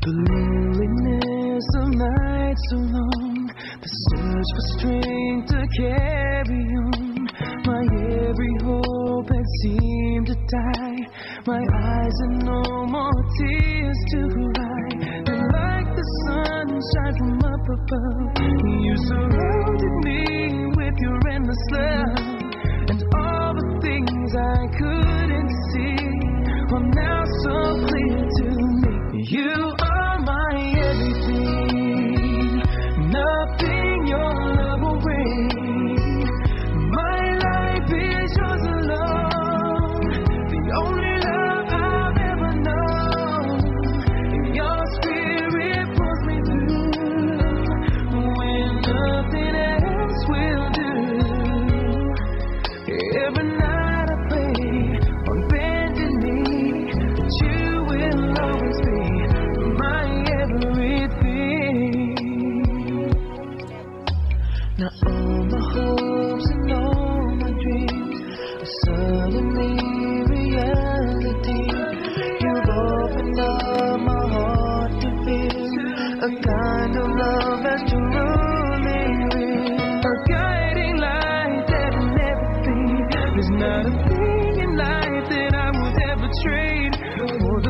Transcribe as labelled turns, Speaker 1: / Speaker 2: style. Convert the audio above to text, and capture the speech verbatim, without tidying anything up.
Speaker 1: The loneliness of nights so long, the search for strength to carry on. My every hope had seemed to die. My eyes had no more tears to cry. And like the sunshine from up above, you surrounded me with your endless love. And all the things I couldn't see are now so clear to me. You are my everything, nothing your love will bring. My life is yours alone, the only love I've ever known. Your spirit pulls me through when nothing else will do. Every night I pray on bended knee that you will always be my everything. Now all my hopes and all my dreams are suddenly reality. You've opened up my heart to feel a kind of love that's truly real. A guiding light that will never fade. There's not a thing in life that I would ever trade for